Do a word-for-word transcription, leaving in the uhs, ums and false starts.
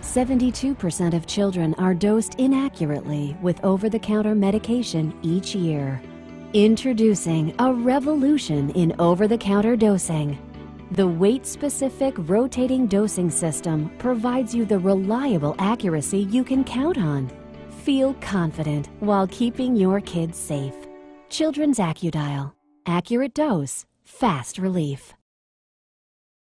seventy-two percent of children are dosed inaccurately with over-the-counter medication each year. Introducing a revolution in over-the-counter dosing. The weight-specific rotating dosing system provides you the reliable accuracy you can count on. Feel confident while keeping your kids safe. Children's Accudial. Accurate dose, fast relief.